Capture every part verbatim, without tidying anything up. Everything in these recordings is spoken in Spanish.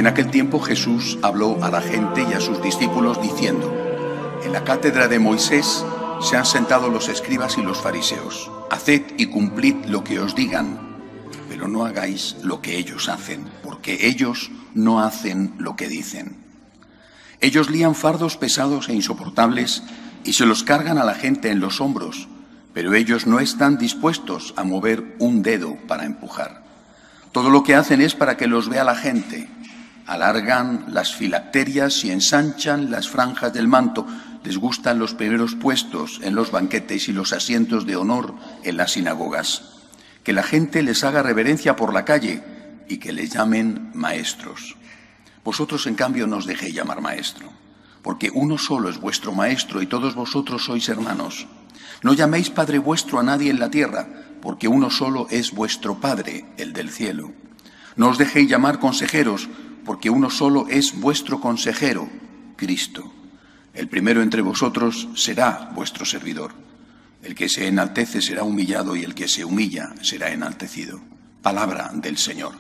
En aquel tiempo Jesús habló a la gente y a sus discípulos diciendo: en la cátedra de Moisés se han sentado los escribas y los fariseos. Haced y cumplid lo que os digan, pero no hagáis lo que ellos hacen, porque ellos no hacen lo que dicen. Ellos lían fardos pesados e insoportables y se los cargan a la gente en los hombros, pero ellos no están dispuestos a mover un dedo para empujar. Todo lo que hacen es para que los vea la gente. Alargan las filacterias y ensanchan las franjas del manto. Les gustan los primeros puestos en los banquetes y los asientos de honor en las sinagogas. Que la gente les haga reverencia por la calle y que les llamen maestros. Vosotros, en cambio, no os dejéis llamar maestro, porque uno solo es vuestro maestro y todos vosotros sois hermanos. No llaméis Padre vuestro a nadie en la tierra, porque uno solo es vuestro Padre, el del cielo. No os dejéis llamar consejeros, porque uno solo es vuestro consejero, Cristo. El primero entre vosotros será vuestro servidor. El que se enaltece será humillado y el que se humilla será enaltecido. Palabra del Señor.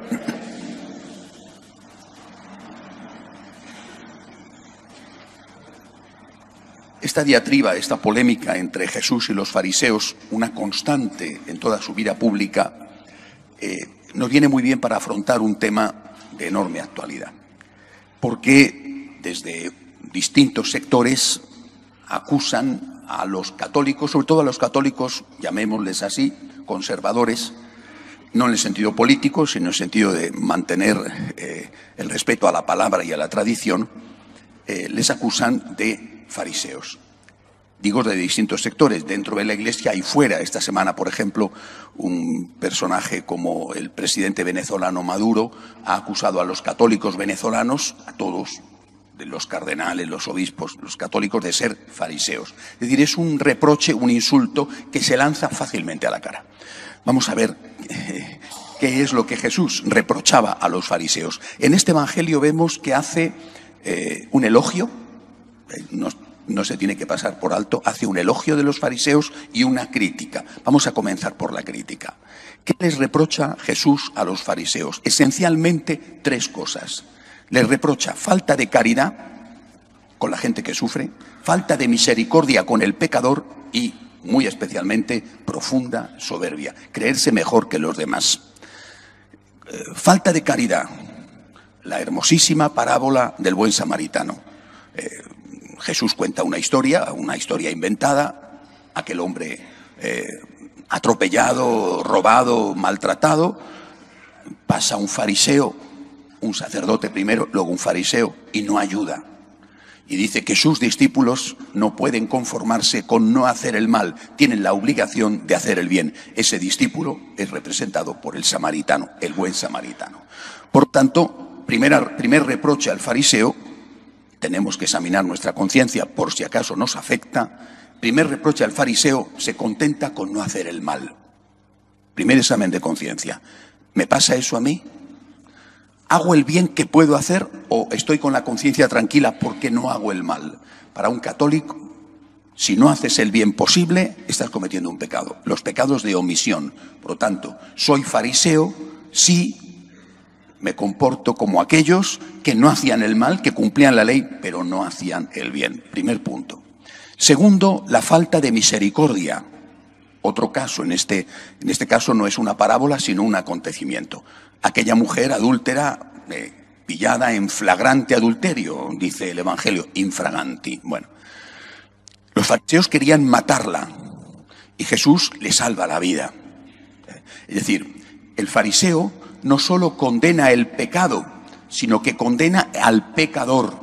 Esta diatriba, esta polémica entre Jesús y los fariseos, una constante en toda su vida pública, eh, nos viene muy bien para afrontar un tema de enorme actualidad. Porque desde distintos sectores acusan a los católicos, sobre todo a los católicos, llamémosles así, conservadores, no en el sentido político, sino en el sentido de mantener eh, el respeto a la palabra y a la tradición, eh, les acusan de fariseos. Digo de distintos sectores, dentro de la Iglesia y fuera. Esta semana, por ejemplo, un personaje como el presidente venezolano Maduro ha acusado a los católicos venezolanos, a todos, de los cardenales, los obispos, los católicos, de ser fariseos. Es decir, es un reproche, un insulto que se lanza fácilmente a la cara. Vamos a ver eh, qué es lo que Jesús reprochaba a los fariseos. En este Evangelio vemos que hace eh, un elogio. No, no se tiene que pasar por alto, hace un elogio de los fariseos y una crítica. Vamos a comenzar por la crítica. ¿Qué les reprocha Jesús a los fariseos? Esencialmente tres cosas. Les reprocha falta de caridad con la gente que sufre, falta de misericordia con el pecador y, muy especialmente, profunda soberbia, creerse mejor que los demás. Eh, falta de caridad, la hermosísima parábola del buen samaritano. Eh, Jesús cuenta una historia, una historia inventada, aquel hombre eh, atropellado, robado, maltratado, pasa un fariseo, un sacerdote primero, luego un fariseo, y no ayuda. Y dice que sus discípulos no pueden conformarse con no hacer el mal, tienen la obligación de hacer el bien. Ese discípulo es representado por el samaritano, el buen samaritano. Por tanto, primera, primer reproche al fariseo. Tenemos que examinar nuestra conciencia por si acaso nos afecta. Primer reproche al fariseo, se contenta con no hacer el mal. Primer examen de conciencia. ¿Me pasa eso a mí? ¿Hago el bien que puedo hacer o estoy con la conciencia tranquila porque no hago el mal? Para un católico, si no haces el bien posible, estás cometiendo un pecado. Los pecados de omisión. Por lo tanto, soy fariseo si me comporto como aquellos que no hacían el mal, que cumplían la ley, pero no hacían el bien. Primer punto. Segundo, la falta de misericordia. Otro caso, en este, en este caso no es una parábola, sino un acontecimiento. Aquella mujer adúltera, eh, pillada en flagrante adulterio, dice el Evangelio, infraganti. Bueno, los fariseos querían matarla y Jesús le salva la vida. Es decir, el fariseo no solo condena el pecado, sino que condena al pecador.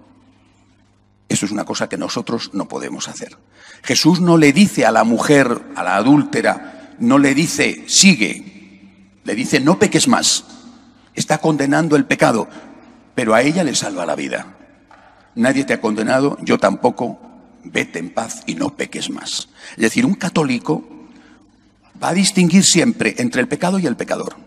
Eso es una cosa que nosotros no podemos hacer. Jesús no le dice a la mujer, a la adúltera, no le dice, sigue, le dice, no peques más. Está condenando el pecado, pero a ella le salva la vida. Nadie te ha condenado, yo tampoco, vete en paz y no peques más. Es decir, un católico va a distinguir siempre entre el pecado y el pecador.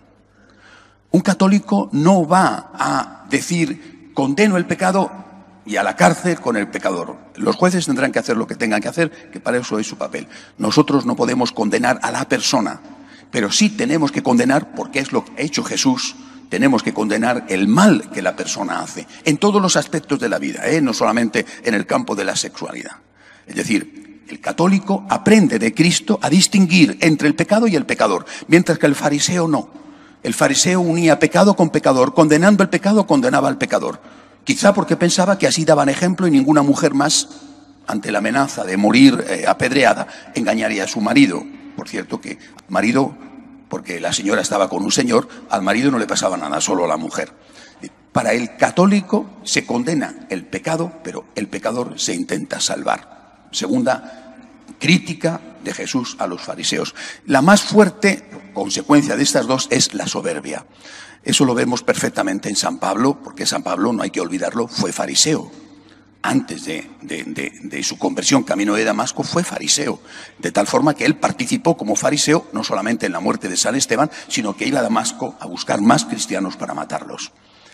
Un católico no va a decir, condeno el pecado y a la cárcel con el pecador. Los jueces tendrán que hacer lo que tengan que hacer, que para eso es su papel. Nosotros no podemos condenar a la persona, pero sí tenemos que condenar, porque es lo que ha hecho Jesús, tenemos que condenar el mal que la persona hace, en todos los aspectos de la vida, ¿eh? No solamente en el campo de la sexualidad. Es decir, el católico aprende de Cristo a distinguir entre el pecado y el pecador, mientras que el fariseo no. El fariseo unía pecado con pecador, condenando el pecado, condenaba al pecador. Quizá porque pensaba que así daban ejemplo y ninguna mujer más, ante la amenaza de morir eh, apedreada, engañaría a su marido. Por cierto que marido, porque la señora estaba con un señor, al marido no le pasaba nada, solo a la mujer. Para el católico se condena el pecado, pero el pecador se intenta salvar. Segunda crítica de Jesús a los fariseos. La más fuerte consecuencia de estas dos es la soberbia. Eso lo vemos perfectamente en San Pablo, porque San Pablo, no hay que olvidarlo, fue fariseo. Antes de, de, de, de su conversión camino de Damasco fue fariseo, de tal forma que él participó como fariseo no solamente en la muerte de San Esteban, sino que iba a Damasco a buscar más cristianos para matarlos.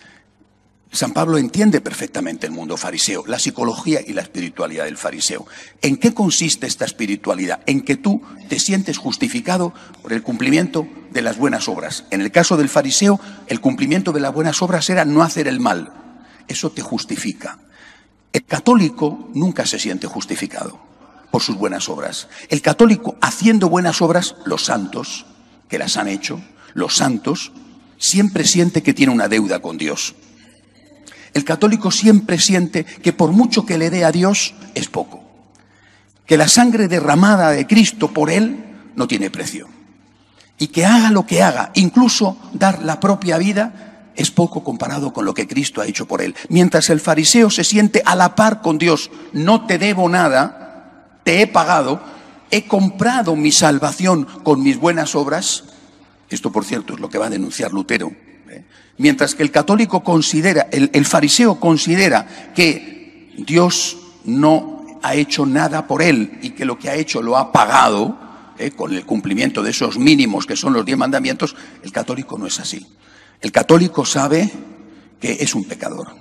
San Pablo entiende perfectamente el mundo fariseo, la psicología y la espiritualidad del fariseo. ¿En qué consiste esta espiritualidad? En que tú te sientes justificado por el cumplimiento de las buenas obras. En el caso del fariseo, el cumplimiento de las buenas obras era no hacer el mal. Eso te justifica. El católico nunca se siente justificado por sus buenas obras. El católico, haciendo buenas obras, los santos, que las han hecho, los santos, siempre siente que tiene una deuda con Dios. El católico siempre siente que por mucho que le dé a Dios, es poco. Que la sangre derramada de Cristo por él no tiene precio. Y que haga lo que haga, incluso dar la propia vida, es poco comparado con lo que Cristo ha hecho por él. Mientras el fariseo se siente a la par con Dios, no te debo nada, te he pagado, he comprado mi salvación con mis buenas obras. Esto, por cierto, es lo que va a denunciar Lutero. Mientras que el católico considera, el, el fariseo considera que Dios no ha hecho nada por él y que lo que ha hecho lo ha pagado eh, con el cumplimiento de esos mínimos que son los diez mandamientos, el católico no es así. El católico sabe que es un pecador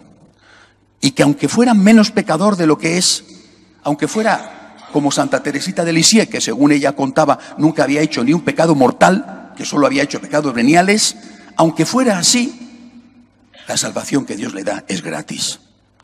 y que aunque fuera menos pecador de lo que es, aunque fuera como Santa Teresita de Lisieux, que según ella contaba nunca había hecho ni un pecado mortal, que solo había hecho pecados veniales, aunque fuera así, la salvación que Dios le da es gratis.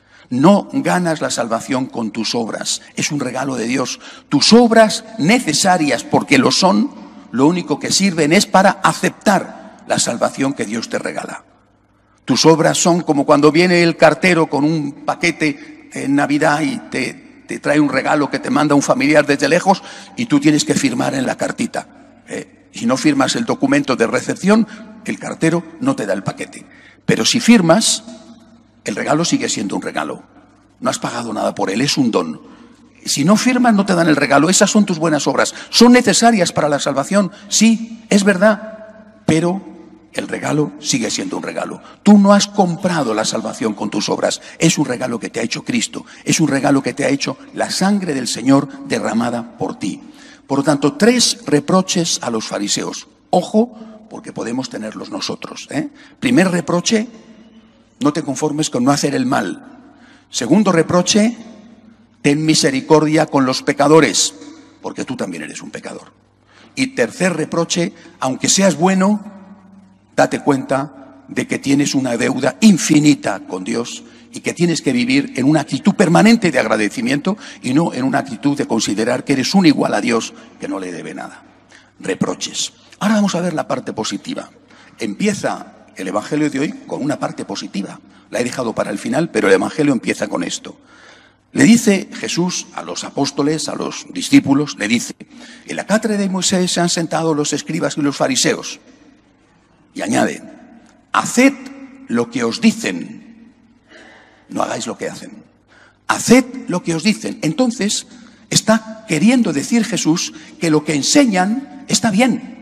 No ganas la salvación con tus obras, es un regalo de Dios. Tus obras necesarias, porque lo son, lo único que sirven es para aceptar la salvación que Dios te regala. Tus obras son como cuando viene el cartero con un paquete en Navidad y te, te trae un regalo que te manda un familiar desde lejos y tú tienes que firmar en la cartita. Eh, si no firmas el documento de recepción, el cartero no te da el paquete. Pero si firmas, el regalo sigue siendo un regalo. No has pagado nada por él, es un don. Si no firmas, no te dan el regalo. Esas son tus buenas obras. ¿Son necesarias para la salvación? Sí, es verdad. Pero el regalo sigue siendo un regalo. Tú no has comprado la salvación con tus obras. Es un regalo que te ha hecho Cristo. Es un regalo que te ha hecho la sangre del Señor derramada por ti. Por lo tanto, tres reproches a los fariseos. Ojo, porque podemos tenerlos nosotros, ¿eh? Primer reproche, no te conformes con no hacer el mal. Segundo reproche, ten misericordia con los pecadores, porque tú también eres un pecador. Y tercer reproche, aunque seas bueno, date cuenta de que tienes una deuda infinita con Dios y que tienes que vivir en una actitud permanente de agradecimiento y no en una actitud de considerar que eres un igual a Dios que no le debe nada. Reproches. Ahora vamos a ver la parte positiva. Empieza el Evangelio de hoy con una parte positiva. La he dejado para el final, pero el Evangelio empieza con esto. Le dice Jesús a los apóstoles, a los discípulos, le dice: en la cátedra de Moisés se han sentado los escribas y los fariseos. Y añade: haced lo que os dicen, no hagáis lo que hacen. Haced lo que os dicen. Entonces, está queriendo decir Jesús que lo que enseñan está bien.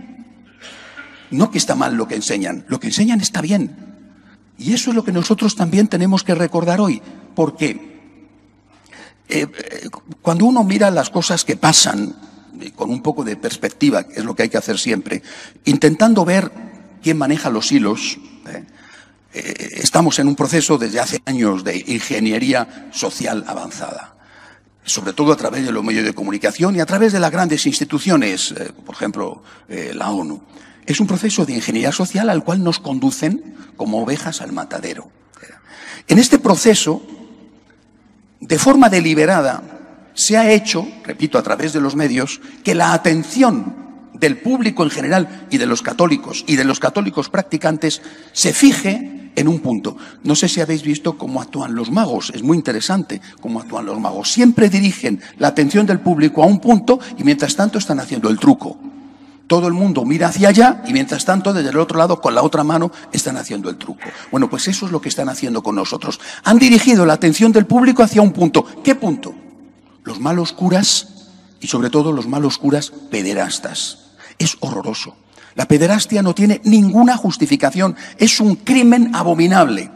No que está mal lo que enseñan, lo que enseñan está bien. Y eso es lo que nosotros también tenemos que recordar hoy, porque eh, cuando uno mira las cosas que pasan, con un poco de perspectiva, que es lo que hay que hacer siempre, intentando ver quién maneja los hilos, eh, eh, estamos en un proceso desde hace años de ingeniería social avanzada, sobre todo a través de los medios de comunicación y a través de las grandes instituciones, eh, por ejemplo, eh, la ONU. Es un proceso de ingeniería social al cual nos conducen como ovejas al matadero. En este proceso, de forma deliberada, se ha hecho, repito, a través de los medios, que la atención del público en general y de los católicos y de los católicos practicantes se fije en un punto. No sé si habéis visto cómo actúan los magos, es muy interesante cómo actúan los magos. Siempre dirigen la atención del público a un punto y mientras tanto están haciendo el truco. Todo el mundo mira hacia allá y mientras tanto desde el otro lado con la otra mano están haciendo el truco. Bueno, pues eso es lo que están haciendo con nosotros. Han dirigido la atención del público hacia un punto. ¿Qué punto? Los malos curas y sobre todo los malos curas pederastas. Es horroroso. La pederastia no tiene ninguna justificación. Es un crimen abominable.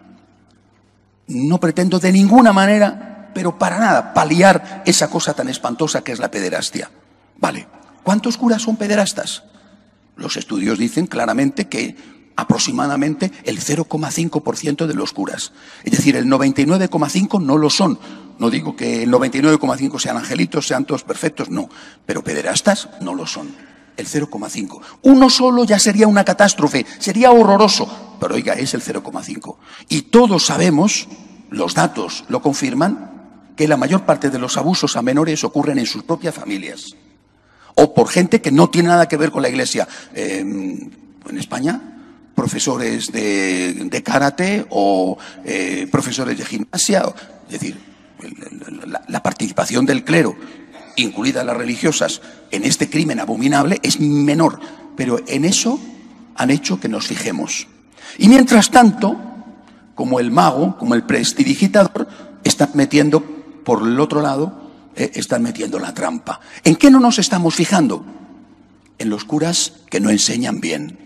No pretendo de ninguna manera, pero para nada, paliar esa cosa tan espantosa que es la pederastia. Vale. ¿Cuántos curas son pederastas? Los estudios dicen claramente que aproximadamente el cero coma cinco por ciento de los curas. Es decir, el noventa y nueve coma cinco por ciento no lo son. No digo que el noventa y nueve coma cinco por ciento sean angelitos, sean todos perfectos, no. Pero pederastas no lo son. El cero coma cinco por ciento. Uno solo ya sería una catástrofe, sería horroroso. Pero oiga, es el cero coma cinco por ciento. Y todos sabemos, los datos lo confirman, que la mayor parte de los abusos a menores ocurren en sus propias familias. O por gente que no tiene nada que ver con la Iglesia. Eh, en España, profesores de, de karate o eh, profesores de gimnasia. Es decir, la, la participación del clero, incluidas las religiosas, en este crimen abominable es menor. Pero en eso han hecho que nos fijemos. Y mientras tanto, como el mago, como el prestidigitador, están metiendo por el otro lado, Eh, están metiendo la trampa. ¿En qué no nos estamos fijando? En los curas que no enseñan bien.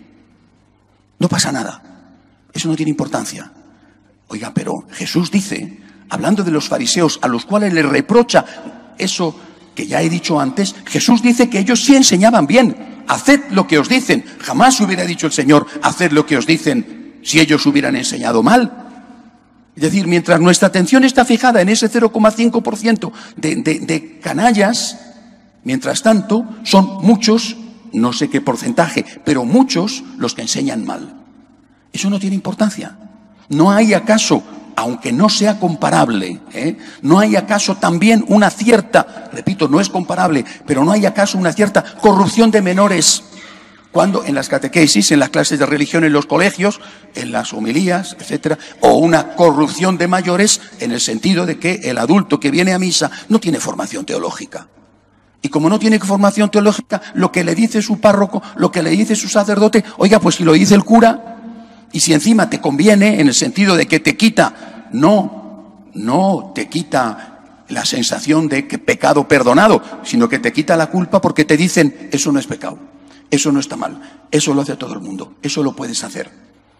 No pasa nada. Eso no tiene importancia. Oiga, pero Jesús dice, hablando de los fariseos a los cuales les reprocha eso que ya he dicho antes, Jesús dice que ellos sí enseñaban bien. Haced lo que os dicen. Jamás hubiera dicho el Señor, haced lo que os dicen si ellos hubieran enseñado mal. Es decir, mientras nuestra atención está fijada en ese cero coma cinco por ciento de, de, de canallas, mientras tanto son muchos, no sé qué porcentaje, pero muchos los que enseñan mal. Eso no tiene importancia. ¿No hay acaso, aunque no sea comparable, ¿eh? no hay acaso también una cierta, repito, no es comparable, pero no hay acaso una cierta corrupción de menores? Cuando en las catequesis, en las clases de religión en los colegios, en las homilías, etcétera, o una corrupción de mayores en el sentido de que el adulto que viene a misa no tiene formación teológica. Y como no tiene formación teológica, lo que le dice su párroco, lo que le dice su sacerdote, oiga, pues si lo dice el cura, y si encima te conviene, en el sentido de que te quita, no, no te quita la sensación de que pecado perdonado, sino que te quita la culpa porque te dicen, eso no es pecado. Eso no está mal, eso lo hace todo el mundo, eso lo puedes hacer.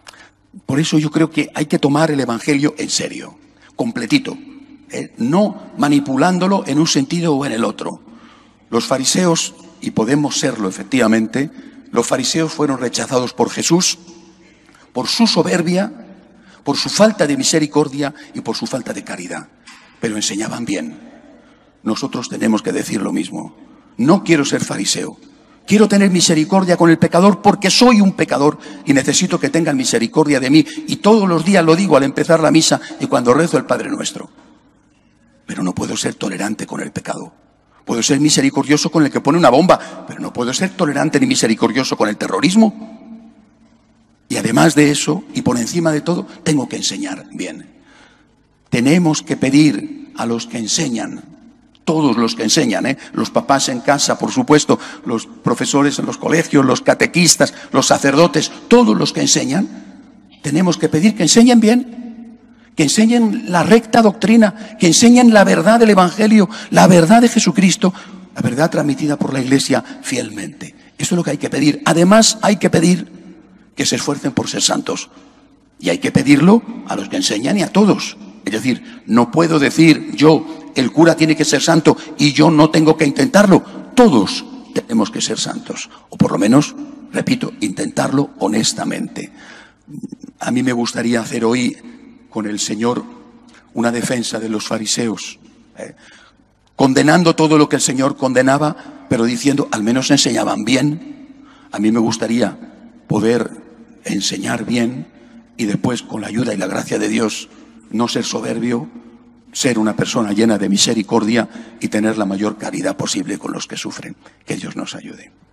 Por eso yo creo que hay que tomar el Evangelio en serio, completito, ¿eh? No manipulándolo en un sentido o en el otro. Los fariseos, y podemos serlo efectivamente, los fariseos fueron rechazados por Jesús, por su soberbia, por su falta de misericordia y por su falta de caridad. Pero enseñaban bien. Nosotros tenemos que decir lo mismo. No quiero ser fariseo. Quiero tener misericordia con el pecador porque soy un pecador y necesito que tengan misericordia de mí. Y todos los días lo digo al empezar la misa y cuando rezo el Padre Nuestro. Pero no puedo ser tolerante con el pecado. Puedo ser misericordioso con el que pone una bomba, pero no puedo ser tolerante ni misericordioso con el terrorismo. Y además de eso, y por encima de todo, tengo que enseñar bien. Tenemos que pedir a los que enseñan, todos los que enseñan, ¿eh? Los papás en casa, por supuesto, los profesores en los colegios, los catequistas, los sacerdotes, todos los que enseñan, tenemos que pedir que enseñen bien, que enseñen la recta doctrina, que enseñen la verdad del Evangelio, la verdad de Jesucristo, la verdad transmitida por la Iglesia fielmente. Eso es lo que hay que pedir. Además, hay que pedir que se esfuercen por ser santos. Y hay que pedirlo a los que enseñan y a todos. Es decir, no puedo decir yo, el cura tiene que ser santo y yo no tengo que intentarlo. Todos tenemos que ser santos. O por lo menos, repito, intentarlo honestamente. A mí me gustaría hacer hoy con el Señor una defensa de los fariseos. ¿eh? Condenando todo lo que el Señor condenaba, pero diciendo, al menos enseñaban bien. A mí me gustaría poder enseñar bien y después, con la ayuda y la gracia de Dios, no ser soberbio, ser una persona llena de misericordia y tener la mayor caridad posible con los que sufren. Que Dios nos ayude.